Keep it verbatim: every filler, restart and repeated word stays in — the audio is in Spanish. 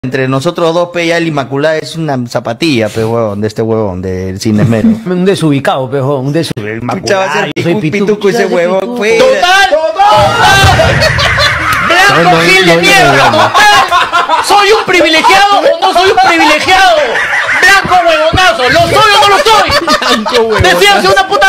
Entre nosotros dos, pe, ya el Inmaculada es una zapatilla, pe, huevón, de este huevón, del Sin Esmero. Un desubicado, pe, huevón, un desubicado. Pucha, va a ser Yo soy un pituco, pituco ese yo soy huevón. pituco. Fuera. ¡Total! ¡Total! ¡Blanco No, no, Gil no, de no, mierda! no, no. ¡Total! ¿Soy un privilegiado o no soy un privilegiado? ¡Blanco huevonazo! ¿Lo soy o no lo soy? Blanco huevonazo. ¡Decíanse una puta